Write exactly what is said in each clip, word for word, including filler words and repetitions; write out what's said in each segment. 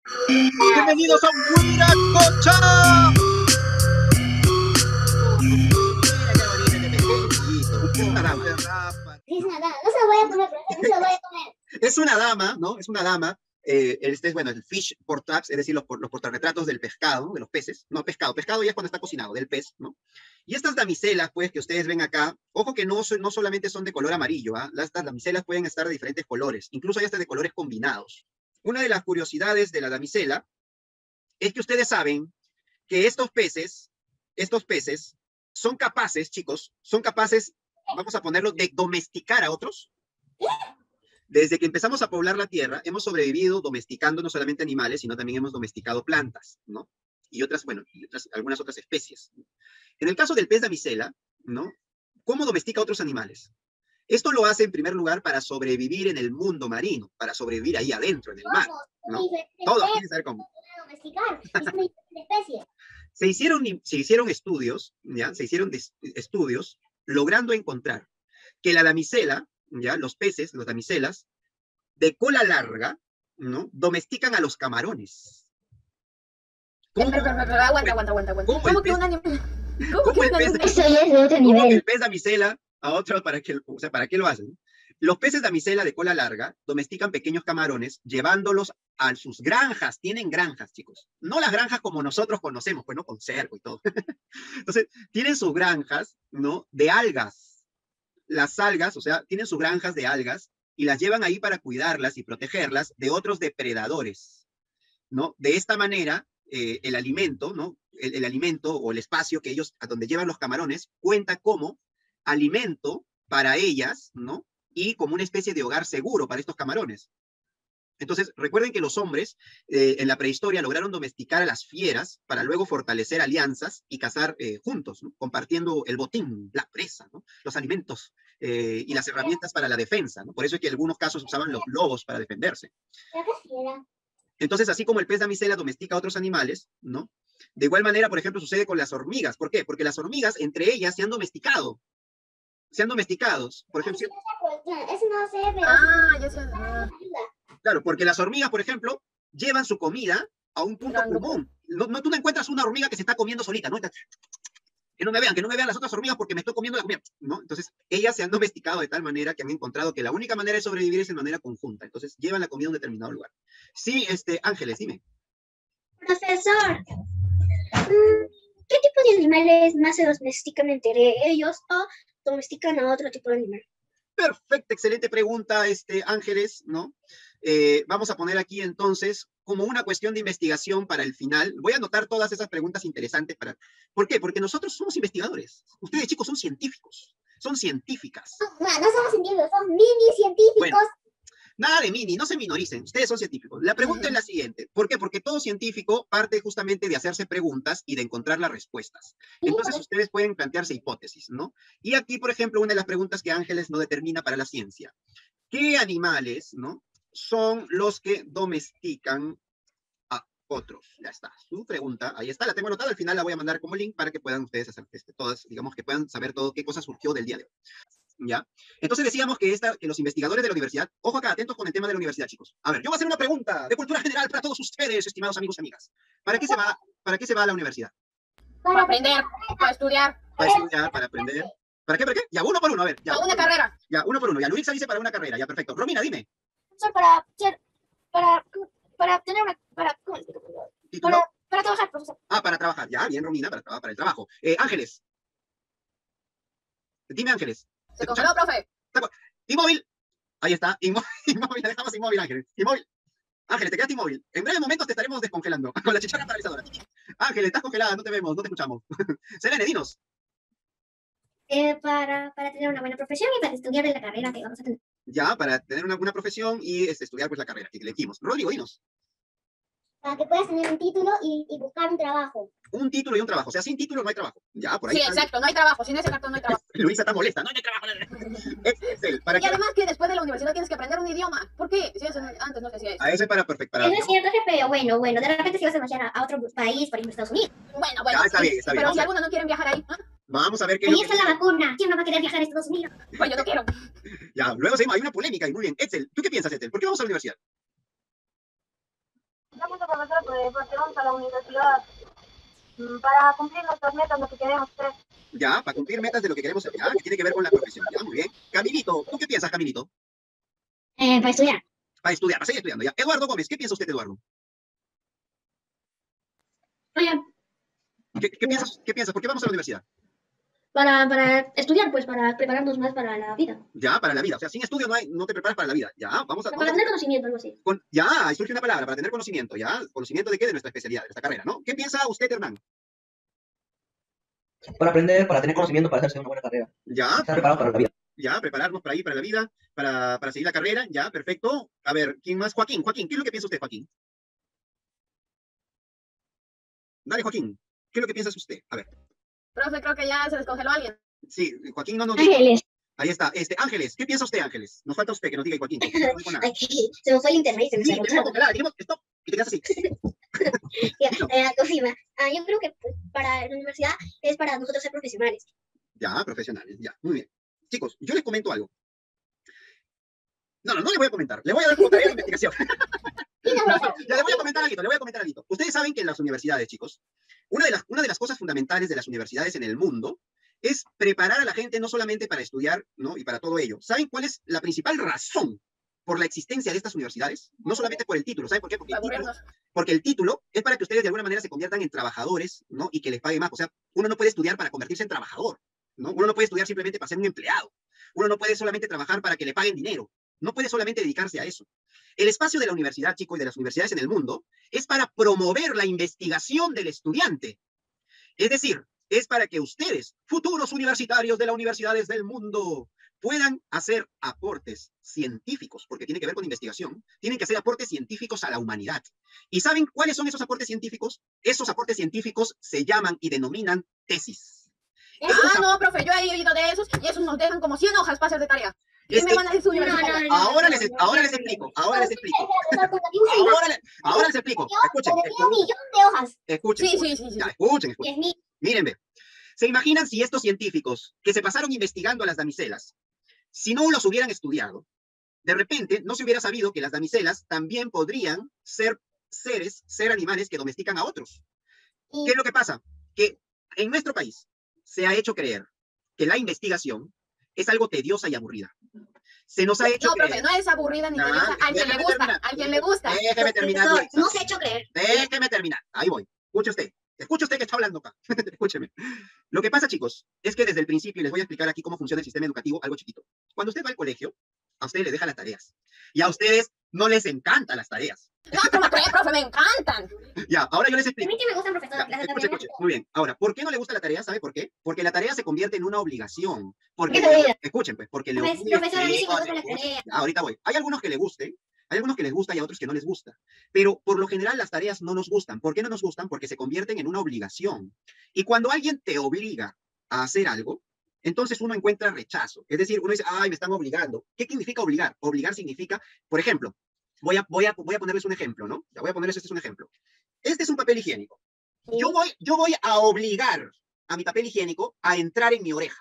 Bienvenidos a Huiracocha. Es una dama. No se lo voy a comer, no se lo voy a comer. Es una dama, ¿no? Es una dama. Eh, este es, bueno, el fish portraits, es decir, los, los portarretratos del pescado, de los peces. No, pescado. Pescado ya es cuando está cocinado, del pez, ¿no? Y estas damiselas, pues, que ustedes ven acá, ojo que no, no solamente son de color amarillo, ¿ah? ¿eh? Estas damiselas pueden estar de diferentes colores, incluso hay hasta de colores combinados. Una de las curiosidades de la damisela es que ustedes saben que estos peces, estos peces, son capaces, chicos, son capaces, vamos a ponerlo, de domesticar a otros. Desde que empezamos a poblar la Tierra, hemos sobrevivido domesticando no solamente animales, sino también hemos domesticado plantas, ¿no? Y otras, bueno, y otras, algunas otras especies. En el caso del pez damisela, ¿no? ¿Cómo domestica a otros animales? Esto lo hace en primer lugar para sobrevivir en el mundo marino, para sobrevivir ahí adentro, en el mar, ¿no? Todos quieren saber cómo. Se hicieron, se hicieron estudios, ¿ya? Se hicieron estudios logrando encontrar que la damisela, ¿ya? Los peces, los damiselas, de cola larga, ¿no? Domestican a los camarones. ¿Cómo? Pero, pero, pero, aguanta, aguanta, aguanta, aguanta. ¿Cómo, ¿Cómo que un animal? ¿Cómo, ¿Cómo que el un pez, animal? Eso ya es de otro ¿cómo nivel. el pez damisela a otro, para qué, o sea, ¿para qué lo hacen? Los peces damisela de cola larga domestican pequeños camarones llevándolos a sus granjas. Tienen granjas, chicos. No las granjas como nosotros conocemos, pues, ¿no? Con cerco y todo. Entonces, tienen sus granjas, ¿no? De algas. Las algas, o sea, tienen sus granjas de algas y las llevan ahí para cuidarlas y protegerlas de otros depredadores, ¿no? De esta manera, eh, el alimento, ¿no? El, el alimento o el espacio que ellos, a donde llevan los camarones, cuenta como alimento para ellas, ¿no? Y como una especie de hogar seguro para estos camarones. Entonces, recuerden que los hombres eh, en la prehistoria lograron domesticar a las fieras para luego fortalecer alianzas y cazar eh, juntos, ¿no? Compartiendo el botín, la presa, ¿no? Los alimentos eh, y las herramientas para la defensa, ¿no? Por eso es que en algunos casos usaban los lobos para defenderse. Entonces, así como el pez damisela domestica a otros animales, ¿no? De igual manera, por ejemplo, sucede con las hormigas. ¿Por qué? Porque las hormigas, entre ellas, se han domesticado. Se han domesticados. Por ejemplo, Eso no sé, pero... Ah, yo sé. Ah. Claro, porque las hormigas, por ejemplo, llevan su comida a un punto Claro. común. No, no, tú no encuentras una hormiga que se está comiendo solita, ¿no? Que no me vean, que no me vean las otras hormigas porque me estoy comiendo la comida, ¿no? Entonces, ellas se han domesticado de tal manera que han encontrado que la única manera de sobrevivir es de manera conjunta. Entonces, llevan la comida a un determinado lugar. Sí, este, Ángeles, dime. Profesor, ¿qué tipo de animales más se domestican entre ellos o domestican a otro tipo de animal? Perfecta, excelente pregunta, este, Ángeles, ¿no? Eh, vamos a poner aquí entonces como una cuestión de investigación para el final. Voy a anotar todas esas preguntas interesantes para... ¿Por qué? Porque nosotros somos investigadores. Ustedes, chicos, son científicos. Son científicas. No, no, no somos científicos, somos mini científicos. Bueno, nada de mini, no se minoricen. Ustedes son científicos. La pregunta es la siguiente. ¿Por qué? Porque todo científico parte justamente de hacerse preguntas y de encontrar las respuestas. Entonces, ustedes pueden plantearse hipótesis, ¿no? Y aquí, por ejemplo, una de las preguntas que Ángeles no determina para la ciencia. ¿Qué animales, ¿no? Son los que domestican a otros? Ya está, su pregunta, ahí está, la tengo anotada, al final la voy a mandar como link para que puedan ustedes hacer este, todas, digamos que puedan saber todo qué cosa surgió del día de hoy. ¿Ya? Entonces decíamos que, esta, que los investigadores de la universidad, ojo acá, atentos con el tema de la universidad, chicos. A ver, yo voy a hacer una pregunta de cultura general para todos ustedes, estimados amigos y amigas. ¿Para qué se va, para qué se va a la universidad? Para aprender, para estudiar. Para estudiar, para aprender. ¿Para qué, para qué? Ya, uno por uno, a ver. Ya, Para una carrera. Ya, uno por uno. Ya, Luisa dice para una carrera, ya, perfecto. Romina, dime. Para, para, para tener una, para, ¿Título? para, para trabajar, profesor. Ah, para trabajar. Ya, bien, Romina, para, para el trabajo. Eh, Ángeles. Dime, Ángeles. Se congeló, profe. Inmóvil. Ahí está. Inmóvil, inmóvil. La dejamos inmóvil, Ángeles. Inmóvil. Ángeles, te quedaste inmóvil. En breves momentos te estaremos descongelando con la chicharra paralizadora. Ángeles, estás congelada, no te vemos, no te escuchamos. Selene, dinos. Eh, para, para tener una buena profesión y para estudiar en la carrera que vamos a tener. Ya, para tener una, una profesión y este, estudiar pues la carrera que elegimos. Rodrigo, dinos. Para que puedas tener un título y, y buscar un trabajo. Un título y un trabajo. O sea, sin título no hay trabajo. Ya, por ahí. Sí, está. exacto, no hay trabajo. Sin ese cartón no hay trabajo. Luisa está molesta. No hay trabajo. Excel. ¿Para Y qué? además que después de la universidad tienes que aprender un idioma. ¿Por qué? Si eso antes no se hacía eso. A ese para perfecto. Para... Eso es cierto, jefe. Bueno, bueno, de repente si vas a viajar a, a otro país, por ejemplo, Estados Unidos. Bueno, bueno. Ya, está bien, está bien. Pero O si sea, algunos no quieren viajar ahí, ¿eh? vamos a ver qué es Ahí lo que... está la vacuna. ¿Quién no va a querer viajar a Estados Unidos? Pues yo no quiero. Ya, luego seguimos. Hay una polémica y muy bien. Excel, ¿tú qué piensas, Excel? ¿Por qué vamos a la universidad? Ya mucho profesor, pues, porque vamos a la universidad mm, para cumplir nuestras metas, lo que queremos hacer. Ya, para cumplir metas de lo que queremos ser, ya, que tiene que ver con la profesión. Ya, muy bien. Camilito, ¿tú qué piensas, Camilito? Eh, para estudiar. Para estudiar, para seguir estudiando, ya. Eduardo Gómez, ¿qué piensa usted, Eduardo? Oye, ¿Qué, qué piensas? ¿Qué piensas? ¿Por qué vamos a la universidad? para, para estudiar, pues, para prepararnos más para la vida. Ya, para la vida. O sea, sin estudio no, hay, no te preparas para la vida. Ya, vamos a... Para Vamos a tener conocimiento, algo así. con, ya, ahí surge una palabra, para tener conocimiento, ¿ya? ¿Conocimiento de qué? De nuestra especialidad, de nuestra carrera, ¿no? ¿Qué piensa usted, Hernán? Para aprender, para tener conocimiento, para hacerse una buena carrera. Ya, Estar preparado para la vida. ya, prepararnos para ir, para la vida, para, para seguir la carrera, ya, perfecto. A ver, ¿quién más? Joaquín, Joaquín, ¿qué es lo que piensa usted, Joaquín? Dale, Joaquín, ¿qué es lo que piensas usted? A ver, Profe, creo que ya se descongeló alguien. sí, Joaquín no nos dijo. Ángeles. Ahí está, este, Ángeles, ¿qué piensa usted, Ángeles? Nos falta usted que nos diga, Joaquín, porque no dijo nada. Ay, se me fue el internet y se me Sí, cerró tenemos que todo. congelar, dijimos, stop, y te quedas así. Ya, eh, confirma. Ah, yo creo que pues, para la universidad es para nosotros ser profesionales. Ya, profesionales, ya, muy bien. Chicos, yo les comento algo. No, no, no les voy a comentar, le voy a dar como tarea de investigación. No, no, ya le voy a comentar algo, le voy a comentar algo. Ustedes saben que en las universidades, chicos, una de, las, una de las cosas fundamentales de las universidades en el mundo es preparar a la gente no solamente para estudiar, ¿no? Y para todo ello. ¿Saben cuál es la principal razón por la existencia de estas universidades? No solamente por el título, ¿saben por qué? Porque el título, porque el título es para que ustedes de alguna manera se conviertan en trabajadores, ¿no? Y que les paguen más. O sea, uno no puede estudiar para convertirse en trabajador, ¿no? Uno no puede estudiar simplemente para ser un empleado. Uno no puede solamente trabajar para que le paguen dinero. No puede solamente dedicarse a eso. El espacio de la universidad, chicos, y de las universidades en el mundo es para promover la investigación del estudiante. Es decir, es para que ustedes, futuros universitarios de las universidades del mundo, puedan hacer aportes científicos, porque tiene que ver con investigación, tienen que hacer aportes científicos a la humanidad. ¿Y saben cuáles son esos aportes científicos? Esos aportes científicos se llaman y denominan tesis. Ah, no, profe, yo he oído de esos y esos nos dejan como cien hojas para hacer de tarea. ¿Qué me van a decir su universidad? Ahora les, ahora les explico, ahora les explico. Ahora, les- ahora les explico. Escuchen, Un escuchen, millón de hojas. escuchen. Sí, sí, sí, sí. Ya, escuchen, escuchen. Diez mil. Miren, ve. ¿Se imaginan si estos científicos que se pasaron investigando a las damiselas, si no los hubieran estudiado, de repente no se hubiera sabido que las damiselas también podrían ser seres, ser animales que domestican a otros? ¿Qué es lo que pasa? Que en nuestro país se ha hecho creer que la investigación es algo tediosa y aburrida. Se nos ha hecho No, creer... profe, no es aburrida ni Ah, tediosa. Al quien le déjeme gusta, terminar. al quien le gusta. Déjeme terminar. Profesor, Luisa. no se ha hecho creer. Déjeme terminar. Ahí voy. Escuche usted. Escuche usted que está hablando acá. Escúcheme. Lo que pasa, chicos, es que desde el principio, y les voy a explicar aquí cómo funciona el sistema educativo, algo chiquito. Cuando usted va al colegio, a ustedes les deja las tareas. Y a ustedes no les encantan las tareas. No, ¿cómo cree, profe? Me encantan. Ya, ahora yo les A explico. mí que me gustan, profesor. Ya, Clases escuche, también. escuche. Muy bien. Ahora, ¿por qué no le gusta la tarea? ¿Sabe por qué? Porque la tarea se convierte en una obligación. Porque, ¿Qué tarea? escuchen, pues, porque le Pues, obliga- profesor, a mí sí me gusta la escuchen, tarea. ya, ahorita voy. Hay algunos que le gusten, hay algunos que les gusta y a otros que no les gusta. Pero por lo general las tareas no nos gustan. ¿Por qué no nos gustan? Porque se convierten en una obligación. Y cuando alguien te obliga a hacer algo, entonces uno encuentra rechazo. Es decir, uno dice, ay, me están obligando. ¿Qué significa obligar? Obligar significa, por ejemplo, voy a, voy a, voy a ponerles un ejemplo, ¿no? Ya voy a ponerles este es un ejemplo. Este es un papel higiénico. Yo voy, yo voy a obligar a mi papel higiénico a entrar en mi oreja.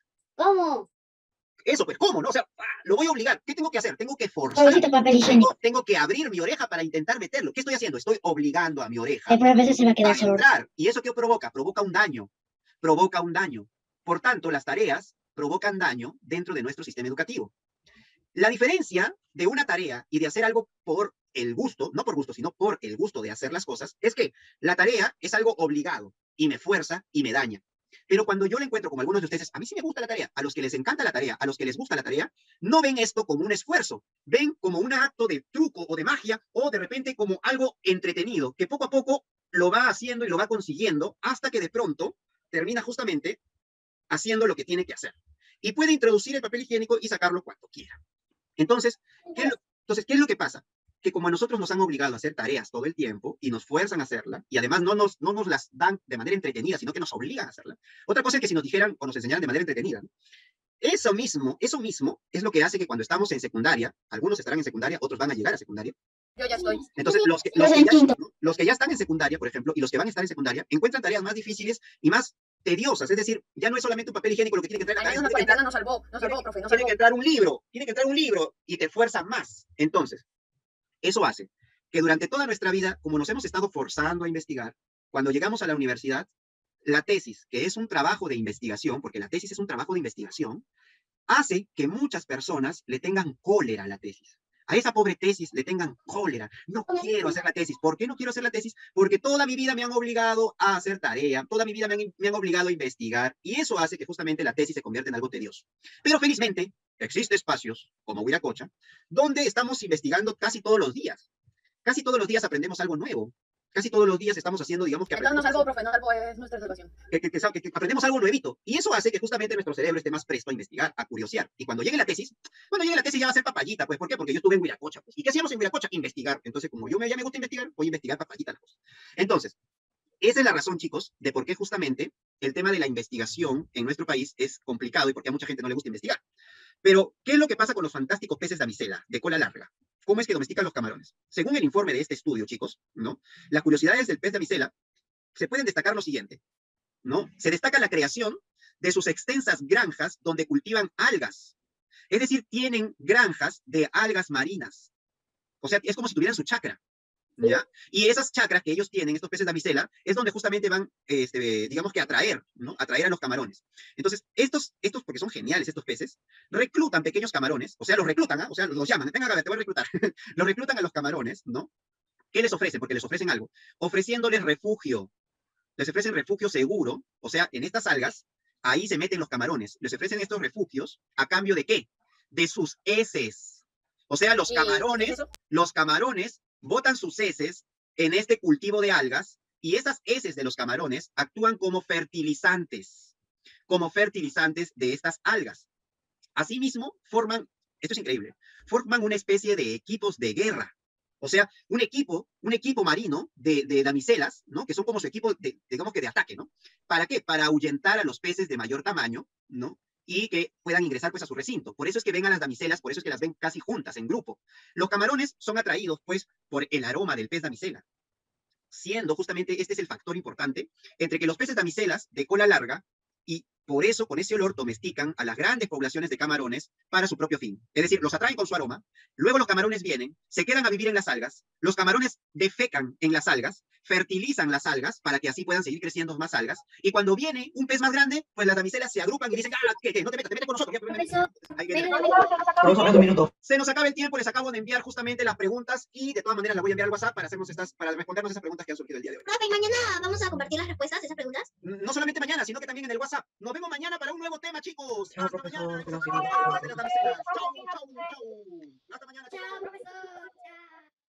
¿Cómo? Eso, pues, ¿cómo? No? O sea, ah, lo voy a obligar. ¿Qué tengo que hacer? Tengo que forzar. Pobrecito papel higiénico. Tengo, tengo que abrir mi oreja para intentar meterlo. ¿Qué estoy haciendo? Estoy obligando a mi oreja El profesor se va a a quedar solo. entrar. ¿Y eso qué provoca? Provoca un daño. Provoca un daño. Por tanto, las tareas provocan daño dentro de nuestro sistema educativo. La diferencia de una tarea y de hacer algo por el gusto, no por gusto, sino por el gusto de hacer las cosas, es que la tarea es algo obligado y me fuerza y me daña. Pero cuando yo le encuentro, como algunos de ustedes, a mí sí me gusta la tarea, a los que les encanta la tarea, a los que les gusta la tarea, no ven esto como un esfuerzo, ven como un acto de truco o de magia, o de repente como algo entretenido, que poco a poco lo va haciendo y lo va consiguiendo, hasta que de pronto termina justamente haciendo lo que tiene que hacer. Y puede introducir el papel higiénico y sacarlo cuando quiera. Entonces, ¿qué es lo, entonces, ¿qué es lo que pasa? Que como a nosotros nos han obligado a hacer tareas todo el tiempo y nos fuerzan a hacerla, y además no nos, no nos las dan de manera entretenida, sino que nos obligan a hacerla. Otra cosa es que si nos dijeran o nos enseñaran de manera entretenida, ¿no? Eso mismo, eso mismo es lo que hace que cuando estamos en secundaria, algunos estarán en secundaria, otros van a llegar a secundaria. Yo ya estoy. Entonces, los que, los, que ya, los que ya están en secundaria, por ejemplo, y los que van a estar en secundaria, encuentran tareas más difíciles y más tediosas. Es decir, ya no es solamente un papel higiénico lo que tiene que entrar. Al menos la tiene que cuarentena nos salvó, nos salvó, profe, nos tiene salvó. que entrar un libro, tiene que entrar un libro y te fuerza más. Entonces, eso hace que durante toda nuestra vida, como nos hemos estado forzando a investigar, cuando llegamos a la universidad, la tesis, que es un trabajo de investigación, porque la tesis es un trabajo de investigación, hace que muchas personas le tengan cólera a la tesis. A esa pobre tesis le tengan cólera. No quiero hacer la tesis. ¿Por qué no quiero hacer la tesis? Porque toda mi vida me han obligado a hacer tarea, toda mi vida me han, me han obligado a investigar, y eso hace que justamente la tesis se convierta en algo tedioso. Pero felizmente, existen espacios, como Huiracocha, donde estamos investigando casi todos los días. Casi todos los días aprendemos algo nuevo. Casi todos los días estamos haciendo, digamos que... Entonces, algo, profe, no algo es nuestra educación. Que, que, que, que, que aprendemos algo nuevito. Y eso hace que justamente nuestro cerebro esté más presto a investigar, a curiosear. Y cuando llegue la tesis, cuando llegue la tesis ya va a ser papayita, pues. ¿Por qué? Porque yo estuve en Huiracocha, pues. ¿Y qué hacíamos en Huiracocha? Investigar. Entonces, como yo me, ya me gusta investigar, voy a investigar papayita las cosas. Entonces, esa es la razón, chicos, de por qué justamente el tema de la investigación en nuestro país es complicado y por qué a mucha gente no le gusta investigar. Pero, ¿qué es lo que pasa con los fantásticos peces damisela de cola larga? ¿Cómo es que domestican los camarones? Según el informe de este estudio, chicos, ¿no? Las curiosidades del pez damisela se pueden destacar lo siguiente, ¿no? Se destaca la creación de sus extensas granjas donde cultivan algas. Es decir, tienen granjas de algas marinas. O sea, es como si tuvieran su chacra, ¿ya? Y esas chacras que ellos tienen, estos peces damisela, es donde justamente van, este, digamos que atraer, ¿no? Atraer a los camarones. Entonces, estos, estos, porque son geniales estos peces, reclutan pequeños camarones, o sea, los reclutan, ¿ah? O sea, los llaman, venga, te voy a reclutar. Los reclutan a los camarones, ¿no? ¿Qué les ofrecen? Porque les ofrecen algo. Ofreciéndoles refugio. Les ofrecen refugio seguro, o sea, en estas algas, ahí se meten los camarones. Les ofrecen estos refugios, ¿a cambio de qué? De sus heces. O sea, los camarones, los camarones botan sus heces en este cultivo de algas, y esas heces de los camarones actúan como fertilizantes, como fertilizantes de estas algas. Asimismo, forman, esto es increíble, forman una especie de equipos de guerra. O sea, un equipo, un equipo marino de, de damiselas, ¿no? Que son como su equipo, de, digamos que de ataque, ¿no? ¿Para qué? Para ahuyentar a los peces de mayor tamaño, ¿no? Y que puedan ingresar pues a su recinto. Por eso es que ven a las damiselas, por eso es que las ven casi juntas, en grupo. Los camarones son atraídos pues por el aroma del pez damisela, siendo justamente este es el factor importante entre que los peces damiselas de cola larga, y por eso con ese olor domestican a las grandes poblaciones de camarones para su propio fin. Es decir, los atraen con su aroma, luego los camarones vienen, se quedan a vivir en las algas, los camarones defecan en las algas, fertilizan las algas para que así puedan seguir creciendo más algas, y cuando viene un pez más grande, pues las damiselas se agrupan y dicen, ah, ¿qué, qué? No te metas, te metes con nosotros. Profesor, Ahí viene. Profesor, un minuto. Se nos acaba el tiempo, les acabo de enviar justamente las preguntas y de todas maneras las voy a enviar al WhatsApp para, hacernos estas, para respondernos esas preguntas que han surgido el día de hoy. profe, mañana vamos a compartir las respuestas de esas preguntas. No solamente mañana, sino que también en el WhatsApp. Nos vemos mañana para un nuevo tema, chicos. Chao, Hasta profesor, mañana. gracias. Chao, chao, chao. Hasta mañana. Chao, profesor. Chao.